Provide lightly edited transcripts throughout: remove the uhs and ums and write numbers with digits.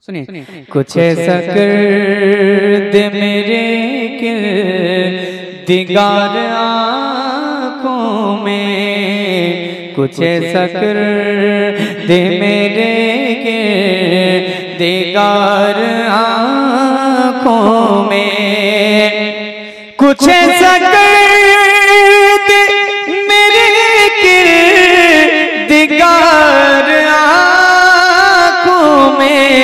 सुनिए। कुछ ऐसा कर दे मेरे किरदिगार आँखों में, कुछ ऐसा कर दे मेरे किरदिगार आँखों में, कुछ ऐसा कर दे मेरे किरदिगार आँखों में,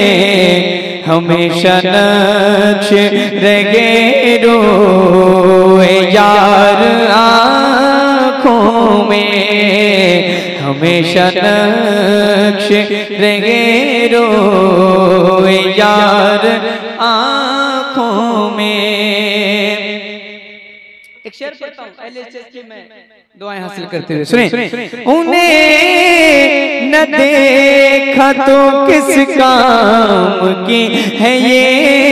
हमेशा नक्श रहे रोए यार आँखों में, हमेशा नक्श रहे रोए यार आँखों में। एक शेर पढ़ता हूँ की मैं दुआएं हासिल करते हुए, सुने। उन्हें न देखा तो किस काम की है ये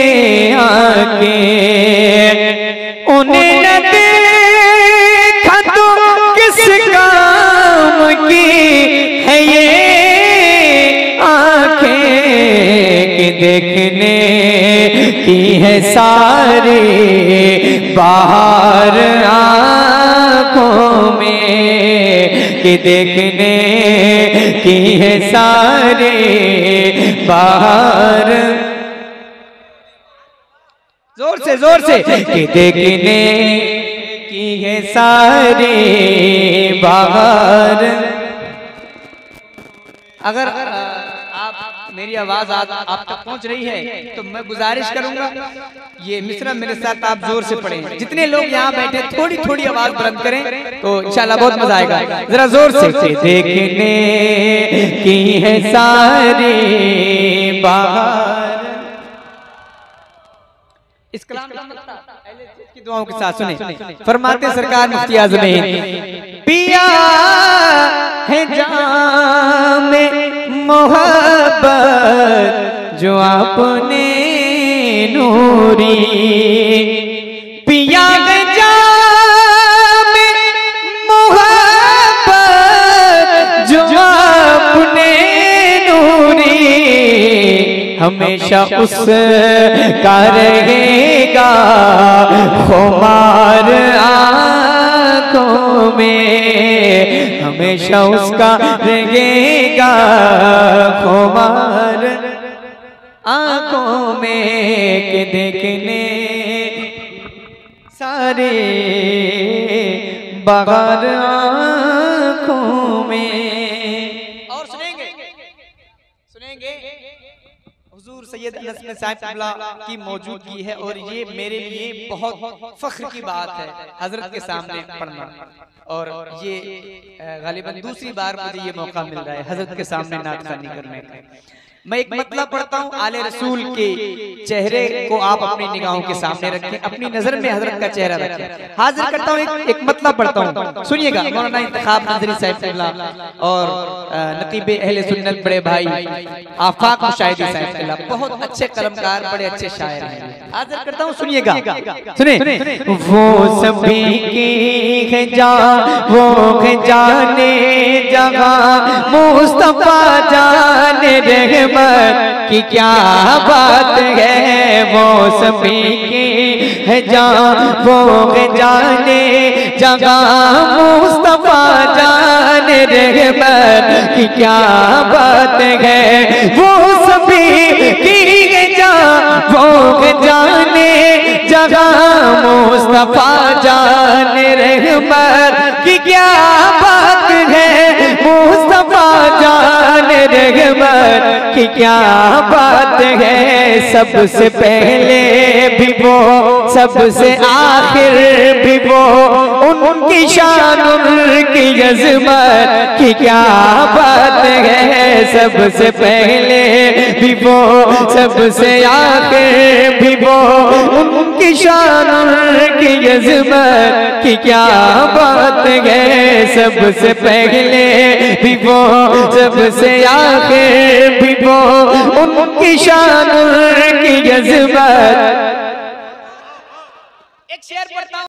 आँखें, उन्हें न देखा तो किस काम की है ये आँखें, कि देखने की है सारी बाहर आँखों में, कि देखने की है सारे बाहर, जोर से, कि देखने की है सारे बाहर। अगर आप मेरी आवाज आप तक पहुंच रही है तो मैं गुजारिश करूंगा ये मिसरा मेरे साथ आप जोर से पढ़ें। जितने लोग यहाँ बैठे थोड़ी थोड़ी आवाज बुलंद करें तो इंशाल्लाह बहुत मजा आएगा। जरा जोर से। देखने की है सारी बाहर। इस कलाम की दुआओं के साथ सुने। फरमाते सरकार मुफ्ती आज़म पिया है जामे मोहब्बत जो आपने नूरी, पिया है जामे मोहब्बत जो आपने नूरी, हमेशा उसका रहेगा खुमार आँखों में, हमेशा उसका रहेगा खुमार आँखों में, के देखने सारे बाहर आँखों में। और सुनेंगे हुजूर सैयद अनस साहिब की मौजूदगी है और ये मेरे लिए बहुत फख्र की बात है हजरत के सामने पढ़ना, और ये गालिबन दूसरी बार मुझे ये मौका मिल रहा है हजरत के सामने नात ख़वानी करने का। मैं एक मतलब पढ़ता हूँ, आले रसूल के चेहरे को आप अपनी निगाहों के सामने रखें, अपनी नजर में हजरत का चेहरा रखें। हाजिर करता हूँ एक मतलब पढ़ता हूँ, सुनिएगा। मौलाना इंतखाब नजरी साहिब और नकीब अहले सुन्नत बड़े भाई आफाक मुशाहिदी साहिब बहुत अच्छे कलमकार, बड़े अच्छे शायर हैं। हाजिर करता हूँ, सुनिएगा। सुने। वो सभी की है वो है जाने जहां मुस्तफा जाने रहमत की क्या बात है, वो सभी की है वो है जाने जहां मुस्तफा जाने रहमत की क्या बात है, वो सभी की है वो है जाने जहां मुस्तफा जाने रहमत की क्या बात है, मुस्तफा जाने रहमत की क्या बात है। सबसे पहले भी वो सबसे आखिर भी वो, उनकी शान उनकी अज़मत की क्या बात है। सबसे पहले भी वो सबसे आखिर भी वो, उनकी शान उनकी अज़मत की क्या बात है। सबसे पहले भी वो सबसे आखिर भी वो, उनकी शान उनकी अज़मत। एक शेर पढ़ता हूं।